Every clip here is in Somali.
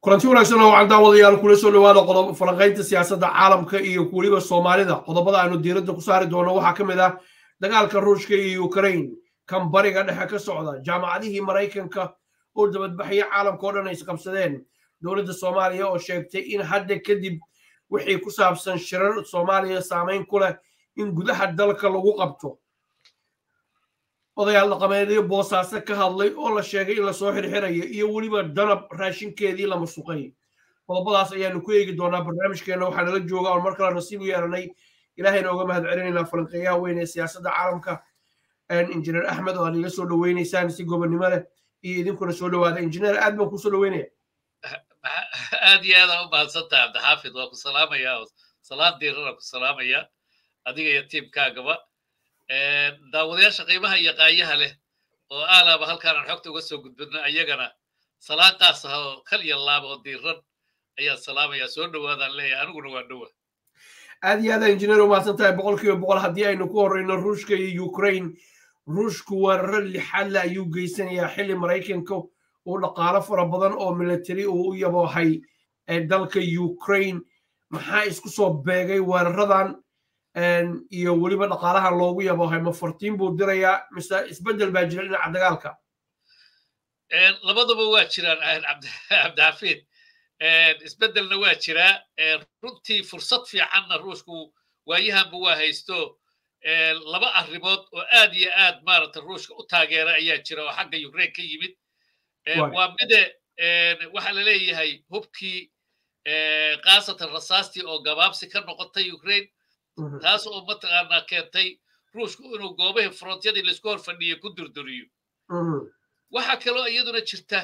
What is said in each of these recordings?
kulanti wanaagsan oo aan daawadayaal kula soo dhawaada qodob falanqaynta siyaasadda caalamka iyo weliba Soomaalida qodobada aanu diiradda ku saari doono waxaa ka mid ah dagaalka Ruushka iyo Ukraine kan bariga dhexe ka socda jaamacadihii Mareykanka oo dabadbaxaya caalamka oo dhan ay isqabsadeen dowladda Soomaaliya oo sheegtay in hadda kadib wixii ku saabsan shirar Soomaaliya saameyn ku leh in gudaha dalka lagu qabto odayaal dhaqameedyo boosaaso ka hadlay oo la sheegay in la soo xirxirayo iyo weliba danab raashinkeedii la masuqay qodobadaas ayaanu ku eegi doonaa barnaamijkeena waxaa nala jooga oo mar kale nasiib u yeelanay ilaahayna uga mahad celinaynaa falanqeeyaha weyn ee siyaasadda caalamka injineer axmed oo aad ila soo dhaweynaysaan si gobonnimo leh iyo idinkuna soo dhawaada injineer aad baan kusoo dhaweynaya aad iyo aadaan u mahadsantahay cabdixaafid waa ku salaamaya salaad diirana ku salaamaya adiga iyo tiimkaagaba daawadayaasha qiimaha iyo qaayaha leh oo aalaaba halkaan aan xogta uga soo gudbino ayagana salaan qaas ah oo kal iyo laaba oo diiran ayaan salaamaya soo dhawaadaan leeyahay aniguna waa dhowa aad iyo aad injineer u mahadsan tahay boqolkiiba boqol haddii aynu ku horreyno ruushka iyo ukraine ruushku weeraro lixaadle ayuu geysanayaa xilli maraykanka uu dhaqaalo fara badan oo military uu u yaboohay dalka ukraine maxaa isku soo beegay weeraradan iyo weliba dhaqaalahan loogu yaboohay ma fartiin buu dirayaa mise isbeddel baa jira dhinaca dagaalka labaduba waa jiraan cabdixafiid isbeddelna waa jiraa runtii fursad fiicanna ruushku waayahanba waa haysto laba arrimood oo aad iyo aad maaragta ruushka u taageera ayaa jira oo xagga ukraine ka yimid waa mide waxaa la leeyahay hubkii khaasatan rasaastii oo gabaabsi ka noqotay ukraine taas oo mataqaanaa keentay ruushku inuu goobahii frontyadii laisku hor fadhiyay ku durduriyo waxaa kaloo iyaduna jirta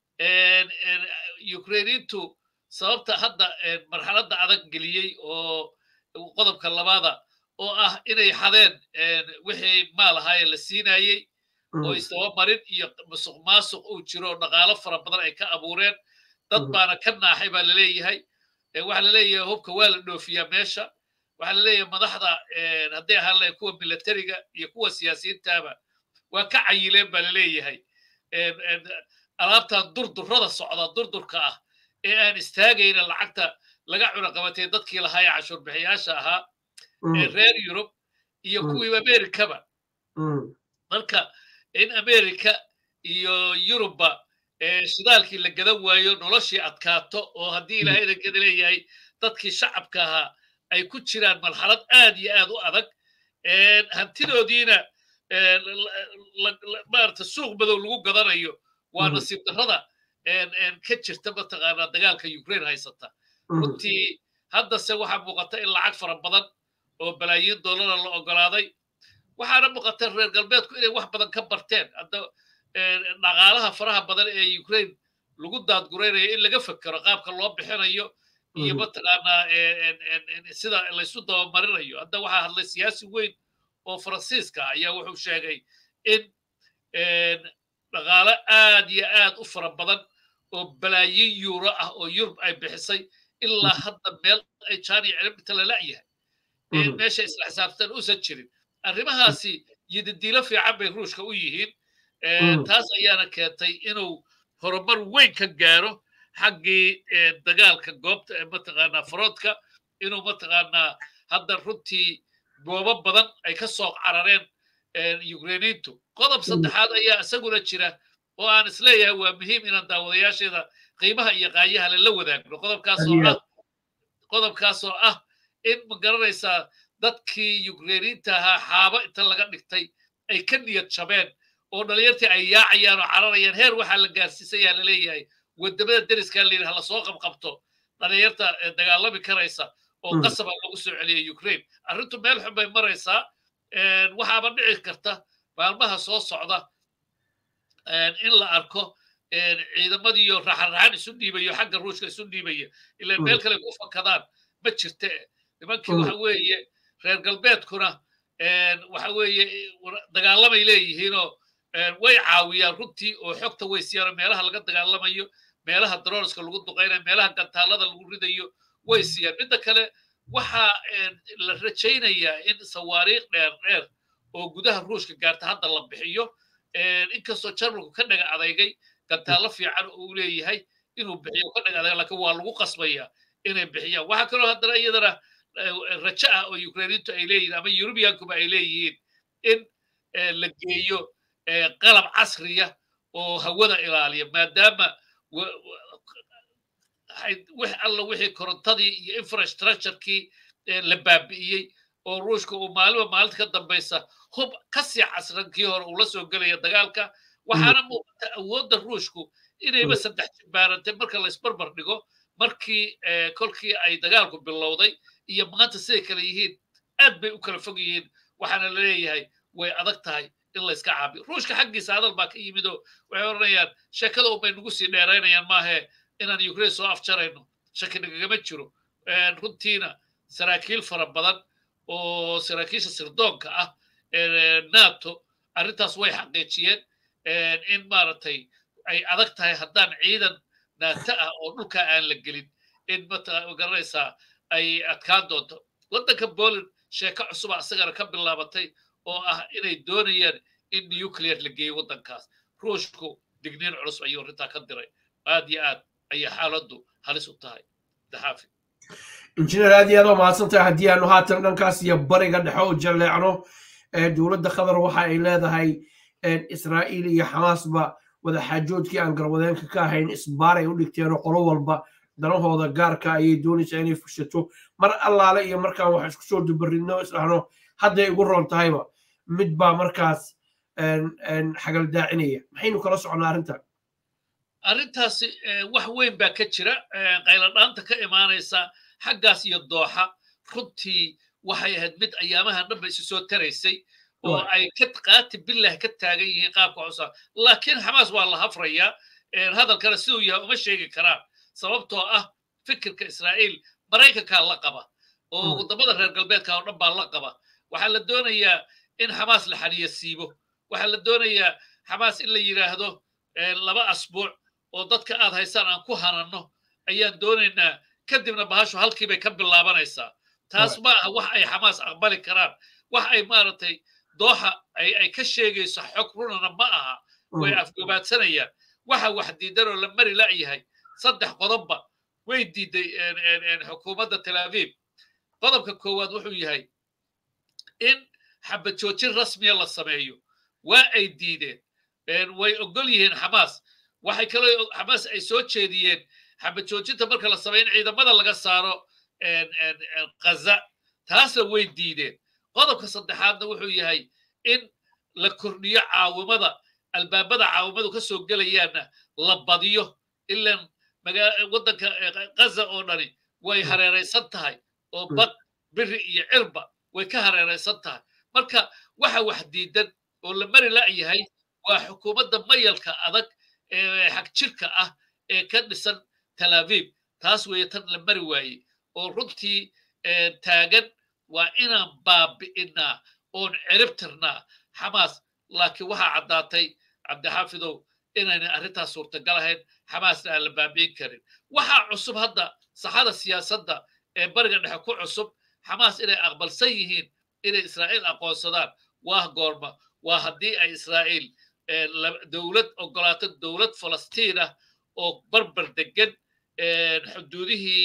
ukrainiintu sababta hadda marxaladda adag geliyey oo qodobka labaada oo ah inay xadeen wixii maal ahaayee la siinayey oo isdabamarin iyo musuq maasuq uu jiro dhaqaalo fara badan ay ka abuureen dad baana ka naaxay baa la leeyahay waxaa la leeyahay hubka waa la dhoofiyaa meesha waxaa la leeyahay madaxda hadday ahaan lahayn kuwa militariga iyo kuwa siyaasiyiintaaba waa ka cayileen baa la leeyahay alaabtan durdurrada socda durdurka ah ee aan istaagayna lacagta laga cunaqabatay dadkii lahaa ee cashuurbixiyaasha ahaa ee reer yurub iyo kuwii amerikaba marka in amerika iyo yurubba shidaalkii la gadan waayo noloshii adkaato oo haddii ilaahay idankeda leeyahay dadkii shacabka ahaa ay ku jiraan marxalad aad iyo aad u adag hantidoodiina maarata suuq madow lagu gadanayo waa nasiib darrada ka jirta mataqaanaa dagaalka ukraine haysata runtii haddase waxaa muuqata in lacag fara badan oo balaayiin dollara la ogolaaday waxaana muuqata reer galbeedku inay wax badan ka barteen hadda dhaqaalaha faraha badan ee ukraine lagu daadguraynayo in laga fekero qaabka loo bixinayo iyo mataqaanaa sida laysu dabamarinayo hadda waxaa hadlay siyaasi weyn oo faransiiska ayaa wuxuu sheegay in dhaqaale aad iyo aad u fara badan oo balaayiin yuuro ah oo yurub ay bixisay ilaa hadda meel ay jaaniya ciribta la la'yahay meesha isla xisaabtan uusan jirin arrimahaasi yidadiilo fiican bay ruushka u yihiin taas ayaana keentay inuu horumar weyn ka gaaro xaggii dagaalka goobta ee mataqaanaa frontka inuu mataqaanaa hadda runtii goobo badan ay ka soo carareen ukrainiintu qodob saddexaad ayaa isaguna jira oo aan isleeyahay waa muhiim inaan daawadayaasheeda qiimaha iyo qaayaha le la wadaagno qodobkaasoo ah in ma garanaysaa dadkii ukrainiinta ahaa xaabo inta laga dhigtay ay ka niyad jabeen oo dhalinyartii ay yaacayaan oo cararayaan heer waxaa la gaarsiisayaa la leeyahay wadamada deriskaa la yidhi hala soo qabqabto dhalinyarta dagaalami karaysa oo qasaba lagu soo celiyay ukraine arrintu meel xun bay maraysaa waxaaba dhici karta maalmaha soo socda in la arko ciidamadiiyo raxan isu dhiibayo xagga ruushka isu dhiibaya ilaa meel kale ku fakadaan ma jirte nimankii waxa weeye reer galbeedkuna waxa weeye dagaalamay leeyihiinoo way caawiyaan runtii oo xogta way siiyaan meelaha laga dagaalamayo meelaha darooska lagu duqaynayo meelaha gantaalada lagu ridayo way siiyaan midda kale waxaa la rajaynayaa in sawaariikh dheer oo gudaha ruushka gaarta hadda la bixiyo inkastoo jarmalku ka dhaga adeygay gantaallo fiican uu leeyahay inuu bixiyo ka dhagaada laakiin waa lagu qasbaya inay bixiyaan waxa kaloo haddana iyadana rajo ah oo Ukrainiintu ay leeyihiin ama Yurubiyaankuba ay leeyihiin in la geeyo qalab casriya oo hawada ilaaliya maadaama wix alla wixii korontadii iyo infrastructure-kii la baabi'iyey oo ruushka uu maalinta ka dambaysa hub ka sii casrankii hore uu la soo gelaya dagaalka waxaana muuqata awoodda ruushku inayba saddex jibaarantay marka la isbarbar dhigo markii kolkii ay dagaalku bilowday iyo maanta siday kale yihiin aad bay u kala fog yihiin waxaana la leeyahay way adag tahay in la iska caabiyo ruushka xaggiisa hadal baa ka yimid oo waxay oranayaan sheekada unbay nagu sii dheeraynayaan maahe inaan Ukraine soo afjarayno shaki nagagama jiro runtiina saraakiil fara badan oo saraakiisha sirdoonka ah NATO arrintaas way xaqiijiyeen in maaragtay ay adag tahay haddaan ciidan NATO ah oo dhulka aan la gelin in magaranaysaa ay adkaan doonto waddanka Poland sheeko cusub asagana ka bilaabatay oo ah inay doonayaan in nuclear la geeyo waddankaas ruushku digniin culus ayuu arrintaa ka diray aad iyo aad ayay xaaladdu halis u tahay daxaafi injineer aad iyo aad oo mahadsantahay haddii aanu haatan dhankaas iyo bariga dhexe u jalleecno dowladda qatar waxa ay leedahay israa'iil iyo xamaasba wadaxaajoodkii aan garwadeenka ka ahayn isbaaray u dhigteen oo qolo walba danahooda gaarka ayay doonaysaa inay fushato mar allaale iyo markaan wax isku soo dubaridno isdhahno hadday igu roon tahayba mid baa markaas xagal daacinaya maxaynu kala soconnaa arrintan arrintaasi wax weyn baa ka jira qayladhaanta ka imaanaysa xaggaas iyo dooxa runtii waxay ahayd mid ayaamahan dhanba isu soo taraysay oo ay qaati billah ka taagan yihiin qaabka cusa laakiin xamaas waa la hafrayaa hadalkana siduu yahay uma sheegi karaan sababtoo ah fikirka israa'iil maraykankaa la qaba oo waddamada reer galbeedka oo dhan baa la qaba waxaa la doonayaa in xamaas la xaniyo siibo waxaa la doonayaa xamaas in la yidhaahdo 2 asbuuc oo dadka aad haysaan aan ku hananno ayaan doonaynaa kadibna bahashu halkii bay ka bilaabanaysaa taas ma aha wax ay xamaas aqbali karaan wax ay maaragtay dooxa ay ka sheegayso xog runana ma aha way afgobaadsanayaan waxa wax diidan oo la mari la'yahay 3 qodobba way diiday xukuumadda Tel Aviv qodobka koowaad wuxuu yahay in xabad joojin rasmiya la sameeyo waa ay diideen way ogol yihiin xamaas waxay kaloo xamaas ay soo jeediyeen xabad joojinta marka la sameeyo in ciidamada laga saaro Gaza taasna way diideen qodobka saddexaadna wuxuu yahay in la kordhiyo caawimada albaabada caawimadu ka soo gelayaanna la badiyo ilaan waddanka Gaza oo dhani way hareeraysan tahay oo bad biri iyo cirba way ka hareeraysan tahay marka waxa wax diidan oo la mari la'yahay waa xukuumadda mayalka adag ee xag jirka ah ee ka dhisan Tel Aviv taas weeye tan la mari waayey oo runtii taagan waa inaan baabi'inaa oon ciribtirnaa xamaas laakiin waxaa caddaatay cabdixaafidow inayna arrintaas suurtagal ahayn xamaasna aan la baabi'in karin waxaa cusub hadda saxada siyaasadda ee bariga dhexe ku cusub xamaas inay aqbalsan yihiin inay israa'iil aqoonsadaan waa goorma waa haddii ay israa'iil dowlad ogolaato dowlad falastiin ah oo barbar degan xuduudihii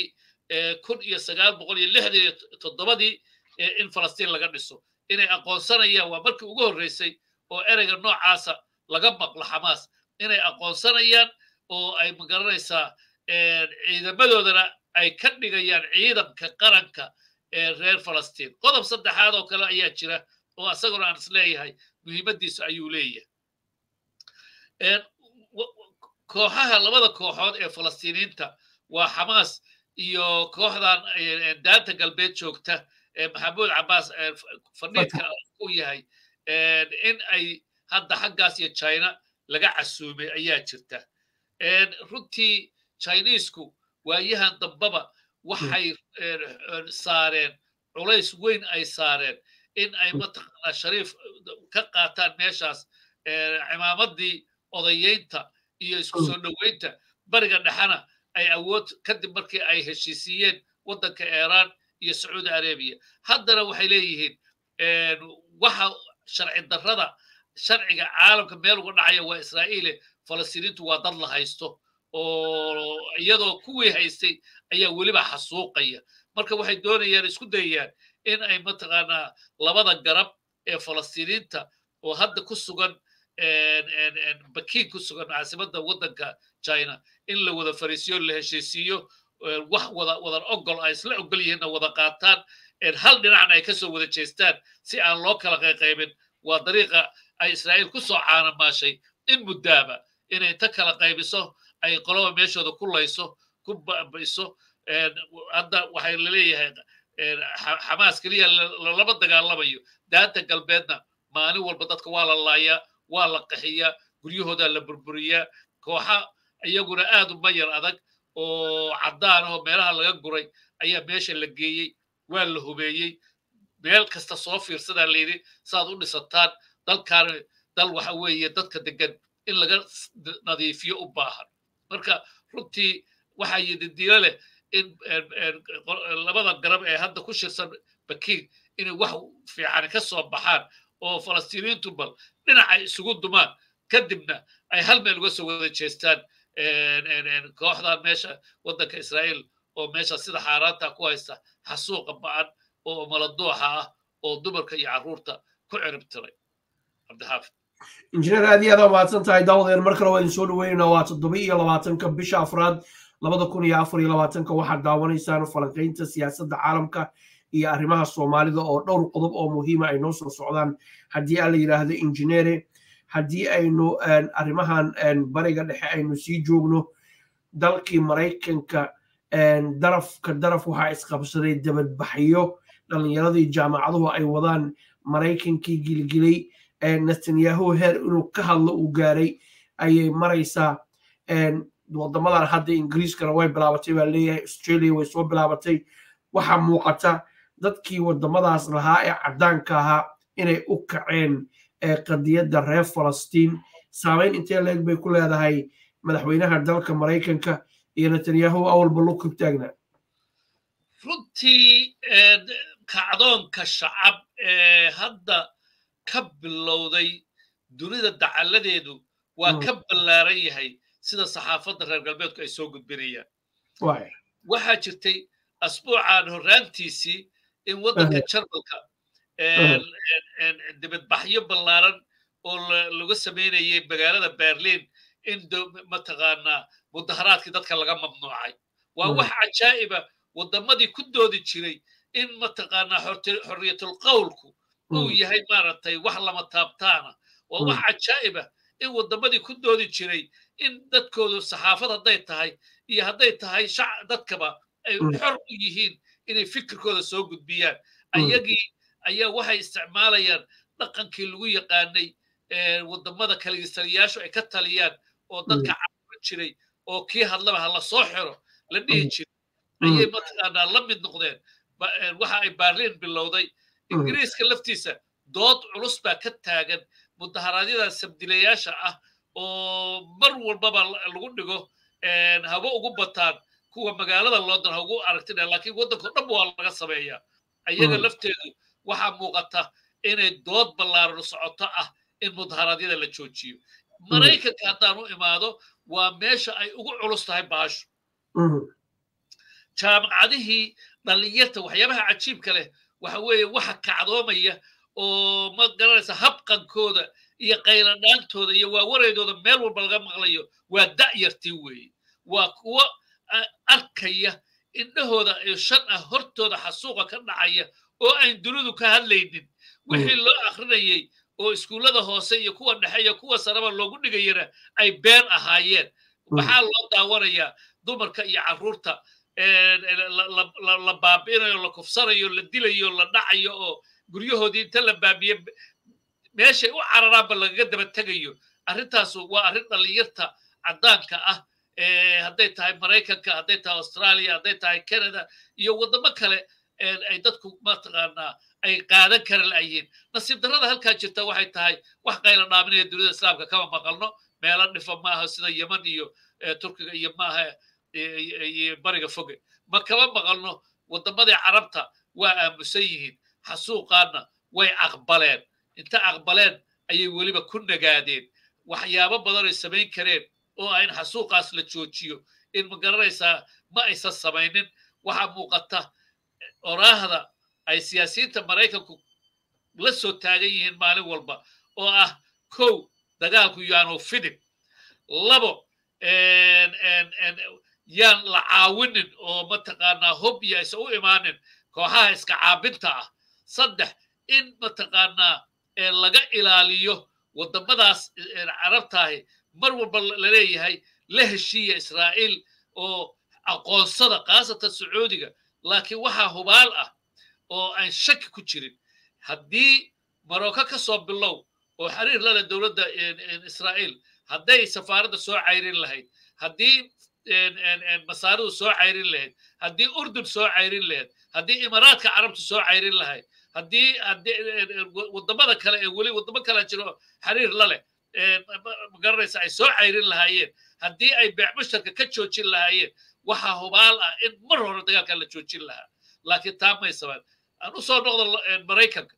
1967 in falastiin laga dhiso inay aqoonsanayaan waa markii ugu horreysay oo ereyga noocaasa laga maqlo xamaas inay aqoonsanayaan oo ay magaranaysaa ciidamadoodana ay ka dhigayaan ciidanka qaranka ee reer falastiin qodob saddexaad oo kale ayaa jira oo asaguna aan isleeyahay muhiimaddiisa ayuu leeyahay kooxaha labada kooxood ee falastiiniinta waa xamaas iyo kooxdan daanta galbeed joogta ee maxamuud cabbaas fadhiidka u yahay in ay hadda xaggaas iyo China laga casuumay ayaa jirta runtii Chinesku waayahan dambaba waxay saareen culays weyn ay saareen in ay mataqaanaa shariif ka qaataan meeshaas cimaamaddii odayeynta iyo isku soo dhoweynta bariga dhexana ay awood kadib markii ay heshiisiiyeen waddanka Iiraan iyo Sacuudi Arabiya haddana waxay leeyihiin waxa sharci darrada sharciga caalamka meel uga dhacaya waa Israa'iil Falastiiniintu waa dad la haysto oo iyadoo kuwii haystay ayaa weliba xasuuqaya marka waxay doonayaan isku dayayaan in ay mataqaanaa labada garab ee falastiiniinta oo hadda ku sugan bakiin ku sugan caasimadda waddanka china in la wada fariisiyo la heshiisiiyo wax wadan ogol ay isla ogol yihiinna wada qaataan hal dhinacna ay kasoo wada jeestaan si aan loo kala qayqaybin waa dariiqa ay israa'iil ku soo caanamaashay in muddaaba inay inta kala qaybiso ay qoloba meeshooda ku layso ku baabi'iso hadda waxay laleeyahay xamaas keliya lama dagaalamayo daanta galbeedna maalin walba dadka waa la laayaa waa la qaxiyaa guryahooda la burburiyaa kooxa iyaguna aad u mayar adag oo caddaan ahoo meelaha laga guray ayaa meesha la geeyey waa la hubeeyey meel kasta soo fiirsadaa layidhi saaad u dhisataan dalkaan dal waxa weeye dadka degan in laga nadiifiyo u baahan marka runtii waxaa yididiilo leh in labada garab ee hadda ku shirsan bakiin inay wax fiican ka soo baxaan oo falastiiniintu bal dhinacay isugu dumaan kadibna ay hal meel uga soo wada jeestaan kooxdan meesha waddanka israa'iil oo meesha sida xaaraanta ku haysta xasuuqa ba'an oo maladuuxa ah oo dumarka iyo carruurta ku ciribtiray cabdixaafid injineer aad iyo aad aa mahadsan tahay daawadeer mar kale waa idin soo dhaweynaynaa waa 27 bisha afraad 2024 waxaad daawanaysaan falanqaynta siyaasadda caalamka iyo arrimaha soomaalida oo dhowr qodob oo muhiima ay noo soo socdaan haddii aan la yidhaahdo injineere haddii aynu arrimahan bariga dhexe aynu sii joogno dalkii maraykanka daraf waxaa isqabsaday dabadbaxyo dhallinyaradii jaamacaduhu ay wadaan maraykankii gilgilay netanyahu heer inuu ka hadlo uu gaaray ayay maraysaa wadamadan hadda ingiriiskana way bilaabatay baa leeyahay australia way soo bilaabatay waxaa muuqata dadkii wadamadaas lahaa ee caddaanka ahaa inay u kaceen qadiyadda reer falastiin saamayn intee leeg bay ku leedahay madaxweynaha dalka maraykanka iyo netanyahu awalba lug ku taagnaa runtii kacdoonka shacab ee hadda ka bilowday dunida dacaladeedu waa ka ballaaran yahay sida saxaafadda reer galbeedku ay soo gudbinayaan waxaa jirtay asbuucan horraantiisii in waddanka jarmalka dibadbaxyo ballaaran oo laga samaynayay magaalada berlin in mataqaanaa mudaharaadkii dadka laga mamnuucay waa wax cajaa'iba waddamadii ku doodi jiray in mataqaanaa xorriyatul qowlku uu yahay maaragtay wax lama taabtaana waa wax cajaa'iba in waddamadii ku doodi jiray in dadkoodu saxaafad hadday tahay iyo hadday tahay dadkaba ay xor u yihiin inay fikirkooda soo gudbiyaan ayagii ayaa waxay isticmaalayaan dhaqankii lagu yaqaanay waddamada kaligistaliyaashu ay ka taliyaan oo dadka caawin jiray oo kii hadlaba ha la soo xiro la dhihi jiray ayay mataqaanaa la mid noqdeen waxa ay berlin bilowday ingiriiska laftiisa dood culus baa ka taagan mudaharaadyada sabdilayaasha ah oo mar walbaba lagu dhigo haba ugu bataan kuwa magaalada london ha ugu aragtina laakiin waddanko dhan waa laga sameeyaa ayaga lafteedu waxaa muuqata inay dood ballaaran socoto ah in mudaharaadyada la joojiyo maraykanka haddaan u imaado waa meesha ay ugu culus tahay baashu jaamacadihii dhallinyarta waxyaabaha cajiibka leh waxa weeye waxa kacdoomaya oo ma garanaysa habqankooda iyo qayladhaantooda iyo waawareydooda meel walba laga maqlayo waa da'yartii weeye waa kuwo arkaya indhahooda iyo shan ah hortooda xasuuqa ka dhacaya oo aan dunidu ka hadlaynin wixii loo akrinayay oo iskuullada hoose iyo kuwa dhexe iyo kuwa saraba loogu dhigayana ay been ahaayeen maxaa loo daawanayaa dumarka iyo carruurta la baabi'inayo la kufsanayo la dilayo la dhacayo oo guryahoodii inta la baabiye meeshay u cararaanba lagaga daba tegayo arrintaasu waa arrin dhallinyarta caddaanka ah hadday tahay maraykanka hadday tahay australia hadday tahay canada iyo waddamo kale ay dadku mataqaanaa ay qaadan kara la'yihiin nasiib darrada halkaa jirta waxay tahay wax qayla dhaaminaya dunida islaamka kama maqalno meelo dhifa maaha sida yeman iyo turkiga iyo maaha iyo bariga foge ma kama maqalno waddamadii carabta waa aamusan yihiin xasuuqaanna way aqbaleen inta aqbaleen ayay weliba ku nagaadeen waxyaabo badan ay samayn kareen oo ayn xasuuqaas la joojiyo in ma garanaysaa ma aysan samaynin waxaa muuqata oraahda ay siyaasiyiinta maraykanku la soo taagan yihiin maalin walba oo ah kow dagaalku yaanu fidin labo yaan la caawinin oo mataqaanaa hub iyo aysan u imaanin kooxaha iska caabinta ah saddex in mataqaanaa laga ilaaliyo waddamadaas carabtaahi mar walba la leeyahay la heshiiya israa'iil oo aqoonsada khaasatan sacuudiga laakiin waxaa hubaal ah oo aan shaki ku jirin haddii marocco ka soo bilow oo xiriir la leh dowladda israa'iil hadday safaaradda soo cayrin lahayd haddii masaaridu soo cayrin lahayd haddii urdun soo cayrin lahayd haddii imaaraadka carabtu soo cayrin lahayd haddii waddamada kale ee weli waddamo kale jiro xiriir la leh ma garanaysa ay soo cayrin lahaayeen haddii ay beec musharka ka joojin lahaayeen waxaa hubaal ah in mar hore dagaalka la joojin lahaa laakiin taa may sabaan aan u soo noqdo maraykanka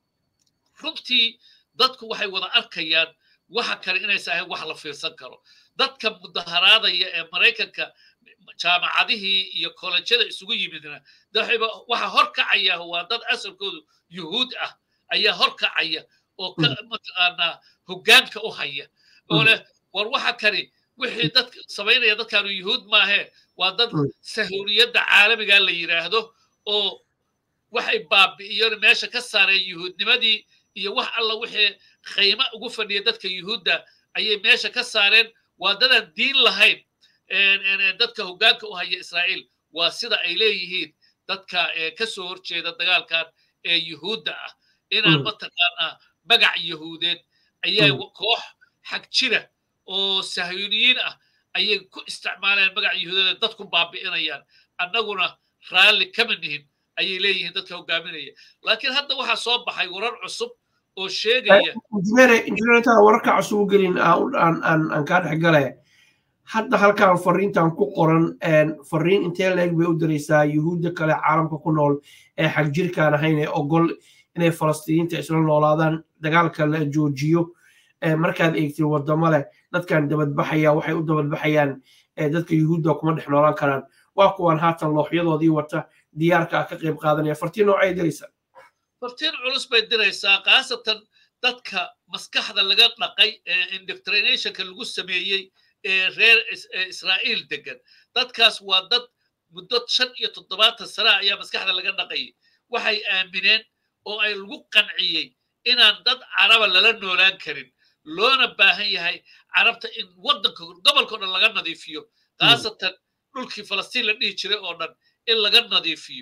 runtii dadku waxay wada arkayaan waxa kale inaysan ahayn wax la fiirsan karo dadka mudaharaadaya ee maraykanka jaamacadihii iyo kollejyada isugu yimidna waxa horkacaya waa dad asalkoodu yuhuud ah ayaa horkacaya oo mataqaanaa hoggaanka u haya oo leh war waxa kani wixii dadka samaynaya dadkaanu yuhuud maahee waa dad sahuriyadda caalamiga la yidhaahdo oo waxay baabi'iyeen meesha ka saareen yuhuudnimadii iyo wax alla wixii qiimo ugu fadhiya dadka yuhuudda ayay meesha ka saareen waa dadaan diin lahayn dadka hoggaanka u haya israa'iil waa sida ay leeyihiin dadka ka soo horjeeda dagaalkan ee yuhuudda ah inaan mataqaanaa magac yahuudeed ayay koox xag jira oo sahyuniyiin ah ayay ku isticmaaleen magac yahuudeed dadku baabi'inayaan annaguna raalli kama nihin ayay leeyihiin dadka hoggaaminaya laakiin hadda waxaa soo baxay warar cusub oo sheegaya injineerta wararka cusub u gelin aan kaa dhex gale hadda halkaan fariintan ku qoran fariin intee leeg bay u diraysaa yuhuudda kale caalamka ku nool ee xag jirkaan ahayn ee ogol inay falastiiniinta isla noolaadaan dagaalka la joojiyo markaad eegtid waddamo leh dadkan dabadbaxaya waxay u dabadbaxayaan dadka yuhuudda kuma dhex noolaan karaan waa kuwan haatan looxyadoodii wata diyaarka ka qayb qaadanaya fartiin noocay diraysaa fartiin culus bay diraysaa khaasatan dadka maskaxda laga dhaqay ee indoctrinationka lagu sameeyey ee reer israa'iil degan dadkaas waa dad muddo 75 sano ayaa maskaxda laga dhaqayay waxay aamineen oo ay lagu qanciyey inaan dad caraba lala noolaan karin loona baahan yahay carabta in waddanka gobolka oo dhan laga nadiifiyo khaasatan dhulkii falastiin la dhihi jiray oo dhan in laga nadiifiyo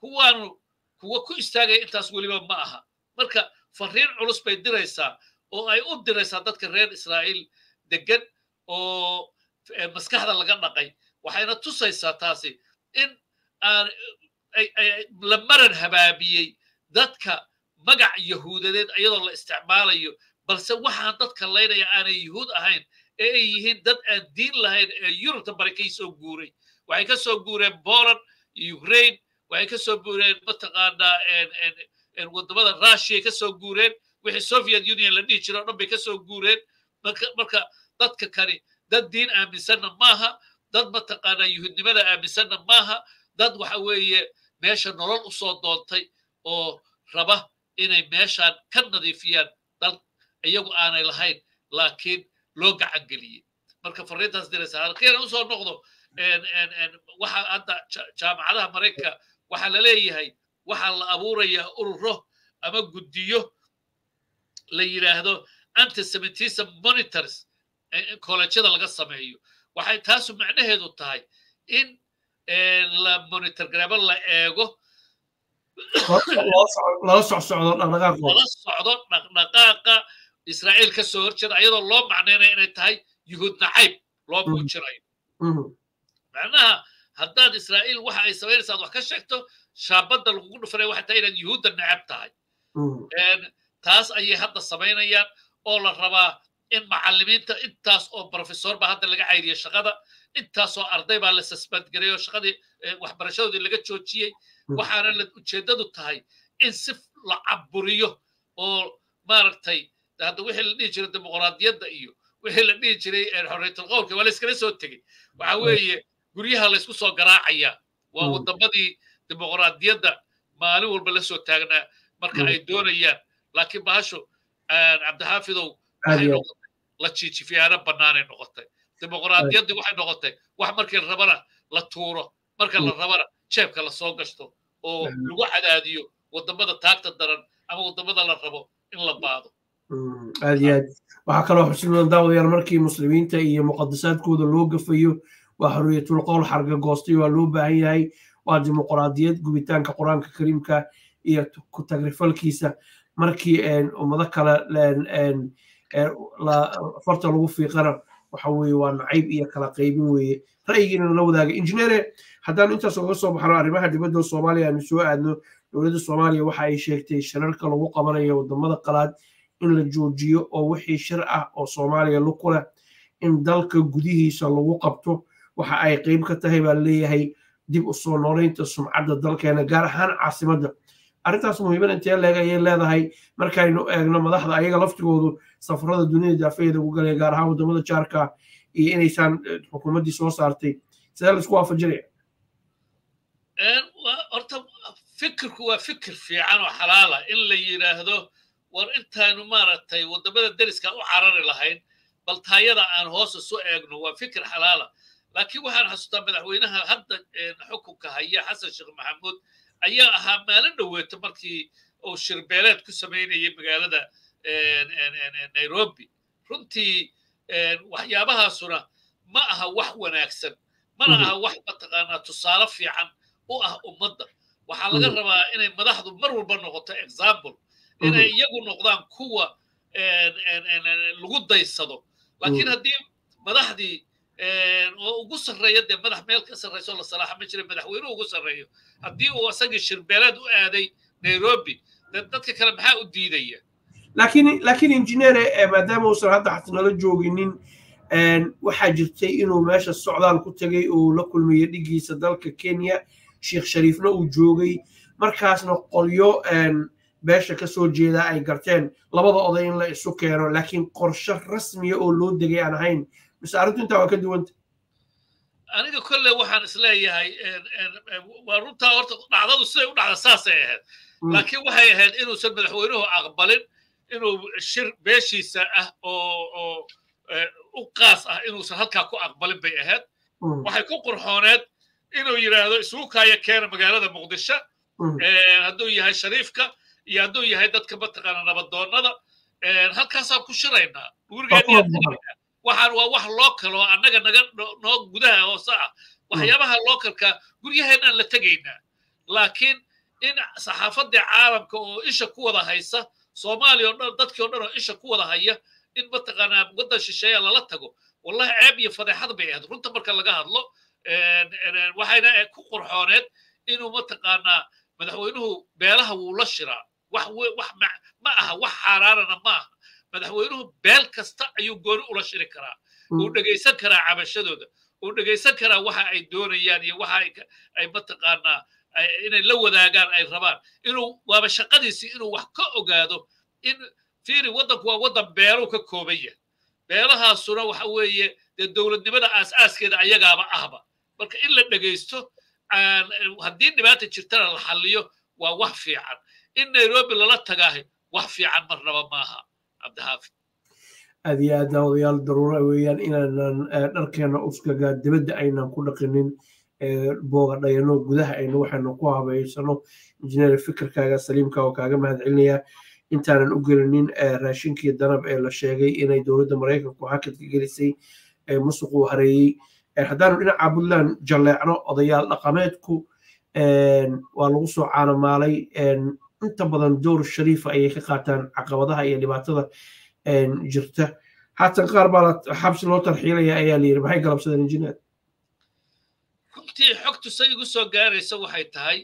kuwa ku istaagaya intaas weliba ma aha marka fariin culus bay diraysaa oo ay u diraysaa dadka reer israa'iil degan oo maskaxda laga dhaqay waxayna tusaysaa taasi in la maran habaabiyey dadka magac yahuudadeed iyadoo la isticmaalayo balse waxaan dadka laynaya aanay yuhuud ahayn ee ay yihiin dad aan diin lahayn ee yurubta bari ka soo guuray waxay ka soo guureen Poland Ukraine waxay ka soo guureen mataqaanaa waddamada Russia ka soo guureen wixii Soviet Union la dhihi jiray oo dhan bay ka soo guureen marka dadka kani dad diin aaminsanna maaha dad mataqaanaa yuhuudnimada aaminsanna maaha dad waxa weeye meesha nolol u soo doontay oo raba inay meeshaan ka nadiifiyaan dal iyagu aanay lahayn laakiin loo gacan geliyey marka fariintaas diraysa halkeena u soo noqdo waxa hadda jaamacadaha maraykanka waxaa la leeyahay waxaa la abuurayaa ururo ama guddiyo la yidhaahdo antisemitism monitors kollejyada laga sameeyo waxay taasu macnaheedu tahay in la monitor garaba la eego lala socdo dhaqdhaqaaqa israa'iil ka soo horjeeda iyadoo loo macnaynaya inay tahay yuhuud nacayb loo muujinayo macnaha haddaad israa'iil waxa ay samaynaysaad wax ka sheegto shaabadda lagugu dhufanaya waxay tahay inaad yuhuudda necab tahay taas ayay hadda samaynayaan oo la rabaa in macallimiinta intaas oo professor baa hadda laga cayriyay shaqada intaasoo arday baa la suspend garay oo shaqadii waxbarashadoodii laga joojiyey waxaana ujeeddadu tahay in si la caburiyo oo maaragtay hadda wixii la dhihi jiray dimuqraadiyadda iyo wixii la dhihi jiray xorriyatul qowlka waa la iskala soo tegey waxa weeye guryaha la isku soo garaacaya waa waddamadii dimuqraadiyadda maalin walba la soo taagnaa marka ay doonayaan laakiin bahasho cabdixaafidow waxay noqotay la jiijifiyaano bannaanay noqotay dimuqraadiyaddii waxay noqotay wax markii la rabana la tuuro marka la rabana jeebka la soo gashto oo lagu cadaadiyo waddamada taagta daran ama waddamada la rabo in la baado aad iyo aad waxaa kaloo xusid mudan daawadayaal markii muslimiinta iyo muqadasaadkooda loo gafayo waa xorriyatul qowl xarga goostay waa loo baahan yahay waa dimuqraadiyad gubitaanka qur-aanka kariimka iyo ku tagrifalkiisa markii ummado kale farta lagu fiiqana waxa weeye waa nacayb iyo kala qaybin weeye ra'yigiina la wadaaga injineere haddaan intaas uga soo baxno arrimaha dibadda soomaaliya aanu soo aadno dowladda soomaaliya waxa ay sheegtay shirarka lagu qabanayo waddamada qalaad in la joojiyo oo wixii shir ah oo soomaaliya ku leh in dalka gudihiisa lagu qabto waxa ay qayb ka tahay baa leeyahay dib u soo noolaynta sumcadda dalkeena gaar ahaan caasimadda arrintaas muhiimad intee leeg ayay leedahay markaynu eegno madaxda ayaga laftigoodu safarada dunida daafeeda ugu galaya gaar ahaan waddamada jaarka iyo inaysaan xukuumaddii soo saartay sidee la isku waafajinaya horta fikirku waa fikir fiican oo xalaala in la yidhaahdo war intaanu maaragtay waddamada deriska u carari lahayn bal taayada aan hoos isu eegno waa fikir xalaala laakiin waxaan xasuustaa madaxweynaha hadda xukunka haya xasan sheekh maxamuud ayaa ahaa maalin dhoweeto markii uu shirbeeleed ku samaynayay magaalada nairobi runtii waxyaabahaasuna ma aha wax wanaagsan mana aha wax mataqaanaa tusaale fiican u ah ummadda waxaa laga rabaa inay madaxdu mar walba noqoto example inay iyagu noqdaan kuwa lagu daysado laakiin haddii madaxdii oo ugu sarreeya dee madax meel ka sarreyso la salaaxa ma jira madaxweynuhu ugu sarreeyo haddii uu asagii shirbeeleed u aaday nairobi dadka kale maxaa u diidaya laakiin injineere maadaama uusan hadda xasanala jooginin waxaa jirtay inuu meesha socdaal ku tegay oo la kulmayay dhigiisa dalka kenya sheekh shariifna uu joogay markaasna qolyo beesha ka soo jeeda ay garteen labada oday in la isu keeno laakiin qorshe rasmiya oo loo degay aan ahayn mise arrintu intaa waa ka duwanta aniga kolle waxaan isleeyahay waa runtaa horta dhacdadu siday u dhacda saasay ahayd laakiin waxay ahayd inuusan madaxweynuhu aqbalin inuu shir beeshiisa ah oo u qaas ah inuusan halkaa ku aqbalin bay ahayd waxay ku qurxooneed inuu yidhaahdo isugu kaaya keena magaalada muqdisho hadduu yahay shariifka iyo hadduu yahay dadka mataqaana nabadoonnada halkaasaan ku shiraynaa waxaan waa wax local oo annaga naga noo gudaha hoose ah waxyaabaha localka guryaheenaan la tegaynaa laakiin in saxaafadii caalamka oo isha ku wada haysa soomaaliya oo dhan dadkii oo dhan oo isha ku wada haya in mataqaanaa waddan shisheeya lala tago wallahi ceeb iyo fadeexad bay ahayd runta marka laga hadlo waxayna ku qurxooneed inuu mataqaanaa madaxweynuhu beelaha wuu la shiraa wax ma aha wax xaaraanana ma aha madaxweynuhu beel kasta ayuu gooni ula shiri karaa uu dhegaysan karaa cabashadooda uu dhegaysan karaa waxa ay doonayaan iyo waxa ay mataqaanaa inay la wadaagaan ay rabaan inuu waaba shaqadiisii inuu wax ka ogaado in fiiri waddanku waa waddan beeluu ka kooban yahay beelahaasuna waxa weeye dee dowladnimada aas-aaskeeda ayagaaba ahba marka in la dhegaysto haddii dhibaata jirtana la xalliyo waa wax fiican in nairobi lala tagaahay wax fiican marnaba maaha cabdixaafid aad iyo aad daawadayaal daruura weeyaan inaanan dharkeena uskaga dibadda aynan ku dhaqinin booga dhayano gudaha aynu waxaynu ku habeysano injineer fikirkaaga saliimka oo kaaga mahad celinaya intaanan u gelinin raashinkii danab ee la sheegay inay dowladda maraykanku hakadka gelisay musuquu hareeyey haddaanu dhinaca puntland jalleecno odayaal dhaqameedku waa lagu soo caanamaalay inta badan door shariifa ayay ka qaataan caqabadaha iyo dhibaatada jirta haatan qaar baa xabsi loo tarxiilaya ayaa la yidhi maxay galabsadeen injineer runtii xogtu say igu soo gaaraysa waxay tahay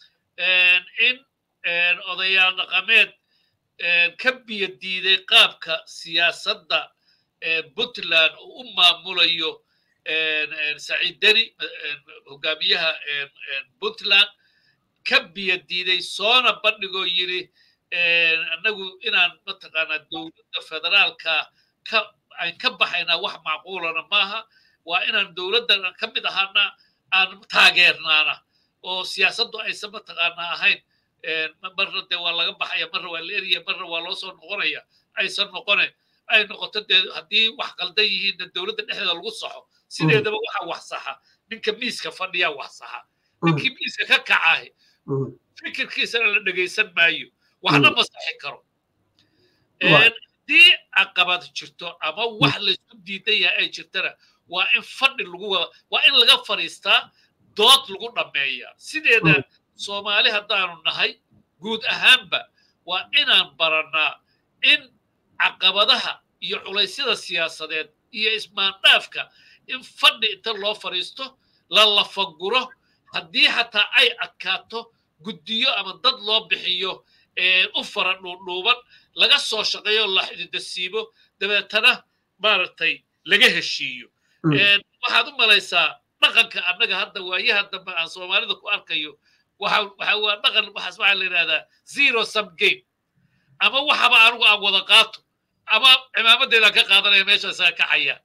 in odayaal dhaqameed ka biyo diiday qaabka siyaasadda puntland uu u maamulayo saciid deni hogaamiyaha puntland ka biyo diiday soona bandhigoo yidhi annagu inaan mataqaanaa dowladda federaalka ka aan ka baxaynaa wax macquulana maaha waa inaan dowladdan ka mid ahaana aan taageernaana oo siyaasaddu aysan mataqaanaa ahayn marna dee waa laga baxaya marna waa la eraya marna waa loo soo noqonaya aysan noqone ay noqoto dee haddii wax qaldan yihiinna dowladda dhexdeeda lagu saxo sideedaba waxaa wax saxa ninka miiska fadhiyaa wax saxa ninkii miiska ka kacahay fikirkiisana la dhegaysan maayo waxna ma saxi karo haddii caqabad jirto ama wax laysku diidan yahay ay jirtana waa in fadhi waa in laga fadhiistaa dood lagu dhammeeyaa sideeda soomaali haddaanu nahay guud ahaanba waa inaan barannaa in caqabadaha iyo culaysyada siyaasadeed iyo ismaandhaafka in fadhi inta loo fadhiisto la lafaguro haddii xataa ay adkaato guddiyo ama dad loo bixiyo u fara dhuudhuuban laga soo shaqeeyo la xididasiibo dabeetana maaragtay laga heshiiyo waxaad u malaysaa dhaqanka annaga hadda waayaha dambe aan soomaalida ku arkayo waa dhaqan waxaas waxaa la yidhahdaa zero sum game ama waxaba anigu aan wada qaato ama cimaamadeedaan ka qaadanaya meesha isaga kacaya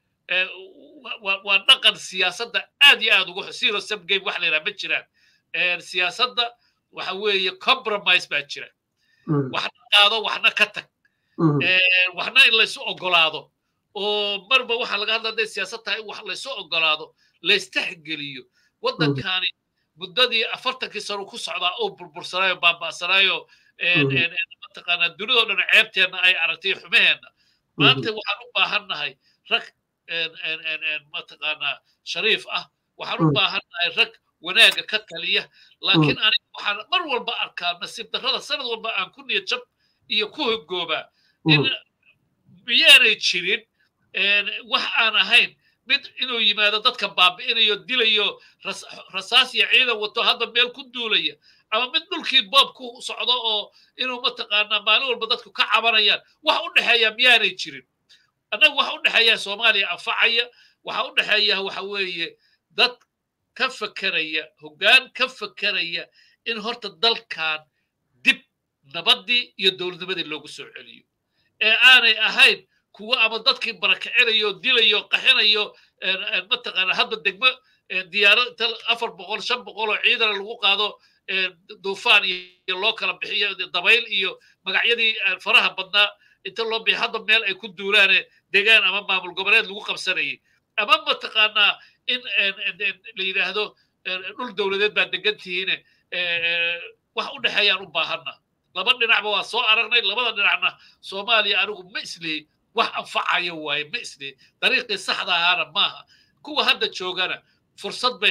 waa dhaqan siyaasadda aad iyo aad ugu zero sum game wax la yidhaha ma jiraan siyaasadda waxa weeye compromise baa jira waxna qaado waxna ka tag waxna in laysu ogolaado oo marba waxaa laga hadla hadday siyaasad tahay in wax laysu ogolaado laystexgeliyo waddankani muddadii 40 sano ku socdaa oo burbursanaayo baaba'sanaayo mataqaanaa dunidoo dhan ceebteenna ay aragtay xumaheenna maanta waxaan u baahannahay rag mataqaanaa shariif ah waxaan u baahannahay rag wanaagga ka taliya laakiin aniga waxaan mar walba arkaa nasiib darrada sanad walba aan ku niyad jab iyo ku hogoobaa in miyaanay jirin wax aan ahayn mid inuu yimaado dadka baabi'inayo dilayo rasaas iyo ciidan wato hadda meel ku duulaya ama mid dhulkii boob ku socdo oo inuu mataqaanaa maalin walba dadku ka cabanayaan wax u dhexeeya miyaanay jirin annaga wax u dhexeeya soomaaliya anfacaya waxa u dhexeeya waxa weeye dad ka fakeraya hoggaan ka fakeraya in horta dalkan dib nabaddii iyo dowladnimadii loogu soo celiyo aanay ahayn kuwa ama dadkii barakicinayo dilayo qaxinayo mataqaana hadda degmo diyaaro 400 500 oo ciidan lagu qaado duufaan iyo loo kala bixiyo dabayl iyo magacyadii faraha badnaa inta loo bixiyo hadda meel ay ku duulaan deegaan ama maamul goboleed lagu qabsanayay ama mataqaana in la yiraahdo dhul dowladeed baa degantihiin wax u dhaxayaan u baahana laba dhinacba waa soo aragnay labada dhinacna Soomaaliya anigu ma isleey wax anfacayo waaye ma isleey dariiqii saxda ahana maaha kuwa hadda joogana fursad bay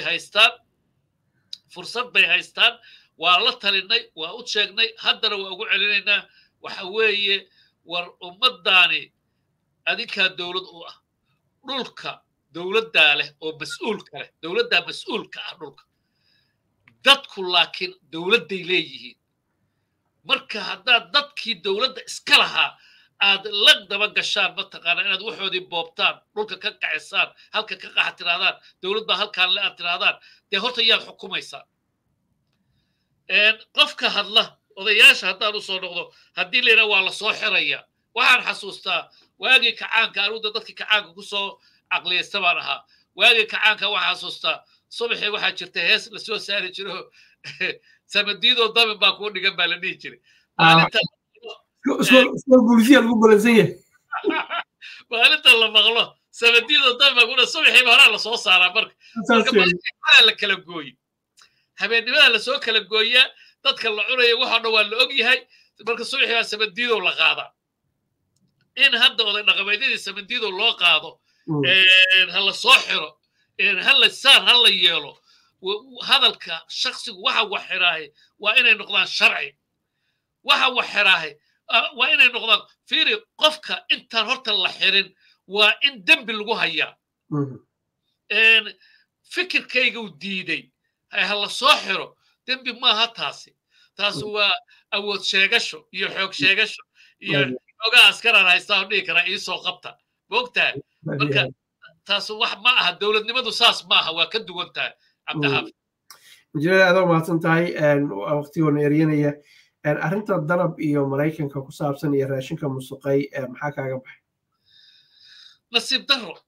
haystaan waa la talinay waa u sheegnay haddana waa ugu celinaynaa waxa weeye war ummadaani adinkaa dowlad u ah dhulka dowladdaa leh oo mas'uulka leh dowladdaa mas'uulka ah dhulka dadku laakiin dowladday leeyihiin marka haddaad dadkii dowladda iska lahaa aad la daba gashaan mataqaana inaad waxoodii boobtaan dhulka ka kacisaan halka ka qaxa tiraadaan dowlad baa halkaan le aad tiraadaan dee horta yaad xukumaysaa qofka hadla odayaasha haddaan u soo noqdo haddii la yidhaha waa la soo xiraya waxaan xasuustaa waagii kacaanka anuda dadkii kacaanka ku soo caqliyaysta baan ahaa waagii kacaanka waxaan xasuustaa subaxii waxaa jirta hees la soo saari jiro samadiidoo damin baa kuu dhigan baa la dhihi jiray maalinta la maqlo samadiidoo damin baa kuna subaxiiba horaa la soo saaraa marka la kala gooyi habeennimada la soo kala gooyaa dadka la cunaya waxoo dhan waa la og yahay marka subaxii baa samadiidoo la qaadaa in hadda oday dhaqameedyadii samadiidoo loo qaado ha la soo xiro ha la yeelo hadalka shakhsigu waxa wax xiraahay waa inay noqdaan sharci waxa wax xiraahay waa inay noqdaan fiiri qofka intaan horta la xirin waa in dembi lagu hayaa fikirkayga u diiday ha la soo xiro dembi maaha taasi waa awood sheegasho iyo xoog sheegasho iyo xoogaa askaran haystaa oo dhihi karaa iisoo qabta moogtahay marka taas wax ma aha dowladnimadu saas ma aha waa ka duwan tahay cabdixaafid injineer aad u mahadsan tahay waqtigoona eryanaya arrinta danab iyo maraykanka ku saabsan iyo raashinka musuqay maxaa kaaga baxay nasiib darro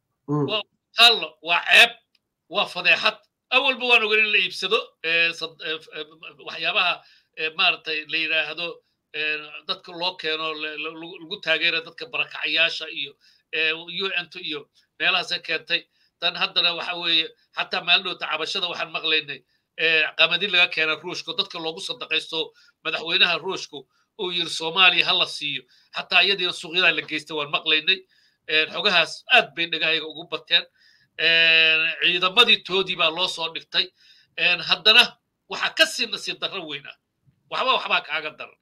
waa ceeb waa fadeexad awalba waan ogan in la iibsado waxyaabaha maaragtay la yidhaahdo dadka loo keeno lagu taageera dadka barakacayaasha iyo un-ta iyo meelahaasay keentay tan haddana waxa weeye xataa maalindhowta cabashada waxaan maqlaynay qamadi laga keena ruushka dadka loogu sadaqaysto madaxweynaha ruushku uu yiri soomaaliya ha la siiyo xataa iyadii suuqyadaa la geystay waan maqlaynay xogahaas aad bay dhagahayga ugu bateen ciidamadii toodii baa loo soo dhigtay haddana waxaa ka sii nasiib darro weynaa waxbaa kaaga daran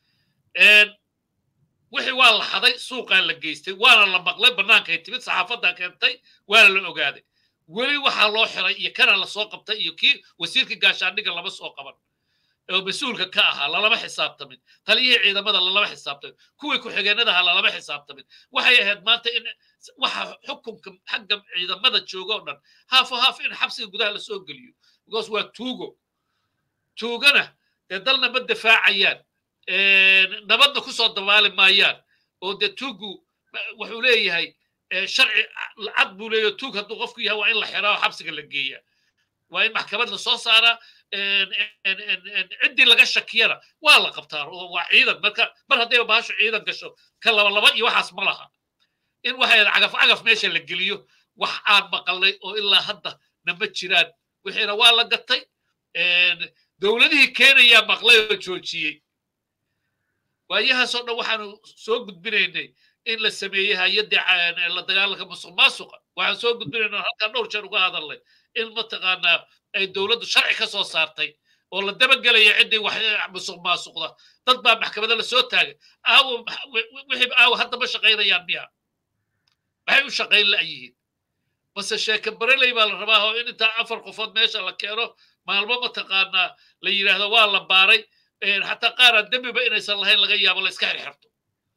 wixii waa la haday suuqaa la geystay waana la maqlay bannaankay timid saxaafaddaa keentay waana la ogaaday weli waxaa loo xiray iyo kana la soo qabtay iyo kii wasiirkii gaashaandhigga lama soo qaban oo mas-uulka ka ahaa lalama xisaabtamin taliyihii ciidamada lalama xisaabtamin kuwii ku-xigeenadaha lalama xisaabtamin waxay ahayd maanta in waxa xukunka xagga ciidamada jooga oo dhan haaf in xabsiga gudaha la soo geliyo because waa tuugana dee dalna ma difaacayaan nabadna ku soo dabaali maayaan oo dee tuugu wuxuu leeyahay sharci cad buu leeyahay tuug hadduu qofku yahay waa in la xiraa oo xabsiga la geeyaa waa in maxkamad la soo saaraa ciddii laga shakiyana waa la qabtaa waa ciidan mar hadday bahashu ciidan gasho ka laba iyo waxaas ma laha in waxay cagaf meesha la geliyo wax aan maqalnay oo ilaa hadda nama jiraan wixiina waa la gatay dowladihii keenayaa maqlay oo joojiyey waayahaasoo dhan waxaanu soo gudbinaynay in la sameeyey hay-addii la dagaalanka musuq maasuqa waxaan soo gudbinaynaa halkaa dhowr jeer uga hadalnay in mataqaanaa ay dowladdu sharci ka soo saartay oo la dabagelaya ciddii wax musuq maasuqda dad baa maxkamada la soo taagay wixii hadda ma shaqaynayaan miya maxay u shaqayn la'yihiin base sheeke bareley baa la rabaa oo in intaa 4 qofood meesha la keeno maalmo mataqaanaa la yidhaahdo waa la baaray xataa qaar aan dembiba inaysan lahayn laga yaabo la iska xirxirto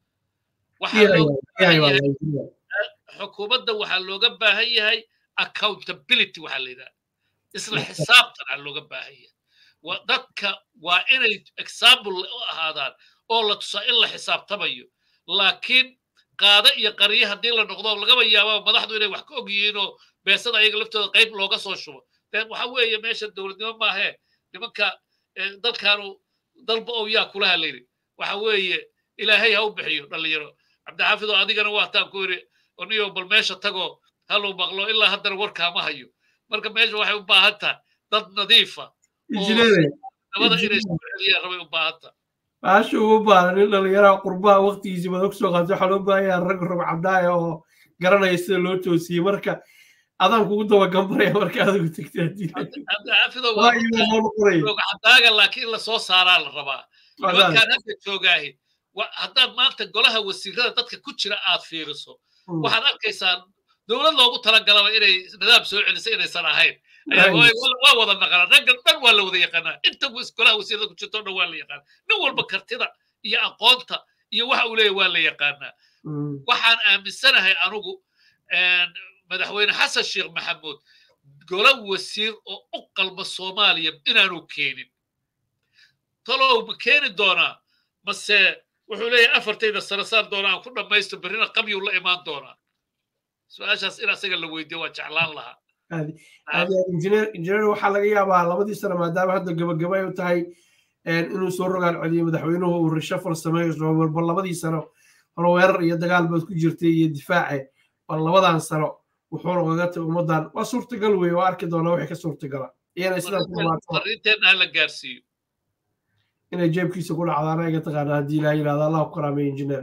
xukuumadda waxaa looga baahan yahay accountability waxaa la yidhaha isla xisaabtan aa looga baahan yahay dadka waa inay example u ahaadaan oo la tusaa in la xisaabtamayo laakiin qaada iyo qariye haddii la noqdo lagaba yaabo madaxdu inay wax ka og yihiin oo beesada ayaga laftooda qayb looga soo shubo waxa weeye meesha dowladnimo maahee nimanka dalkaanu dalba oo yaa kulaha la yidhi waxa weeye ilaahay ha u bixiyo dhalinyaro cabdixaafid oo adigana waataan ku yidhi oniyo bal meesha tagoo haluu maqlo ilaa haddana warkaama hayo marka meesha waxay u baahan tahay dad nadiifa nabada inay soo celiyaan rabay u baahan tahay baasha ugu baahan in dhalinyaraha qurbaha waqtigiisii madag soo qaato waxaa loo baahanyaa rag cadaaya oo garanaya sida loo toosiyey marka adaan kugu dabagambaraya marka adigu tagtadaaga laakiin la soo saaraa la rabaa nimankaan hadda joogaahi haddaad maanta golaha wasiirada dadka ku jira aad fiiriso waxaad arkaysaa dowlad loogu talagalaba inay nidaam soo celisay inaysan ahayn waa wada naqanaa raggan dhan waa la wada yaqaanaa inta golaha wasiirada ku jirto dhan waa la yaqaanaa nin walba kartida iyo aqoonta iyo waxa uu leeyahy waa la yaqaanaa waxaan aaminsanahay anugu madaxweyne xasan sheekh maxamuud golo wasiir oo u qalma soomaaliya inaanu keenin talow ma keeni doonaa mase wuxuu leeyahay 4 sano saan doonaa aan ku dhammaysto berrina qabyuu la imaan doonaa su-aashaas in asaga la weydiiyo waa jeclaan lahaa injineer waxaa laga yaabaa 2 sano maadaama hadda gabagaba ay u tahay inuu soo rogaan celiyo madaxweynuhu uu reshafal sameeyo bal 2 sano hore weerar iyo dagaal baad ku jirtay iyo difaace bal 2 sano wuxuuna ugaga tagay ummaddan waa suurtagal weeye waa arki doonaa wixii ka suurtagala iyana sidaa ku imaato arrinteena la gaarsiiyo inay jeebkiisa ku dhacdaan ayaga taqaana haddii ilaaha yidhahdo allah ku karaameeyo injineer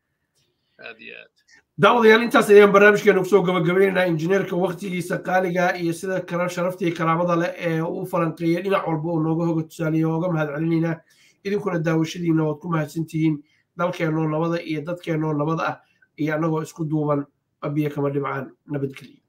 daawadayaal intaas ayaan barnaamijkeena kusoo gabagabaynaynaa injineerka waqtigiisa qaaliga iyo sida kale sharafta iyo karaamada leh ee uu falanqeeyay dhinac walba oo nooga hoga tusaaliya ooga mahad celinaynaa idinkuna daawashadiina waad ku mahadsantihiin dalkeennoo nabada iyo dadkeennoo nabada ah iyo annagoo isku duuban abiya kama dhibcaan nabadgelyo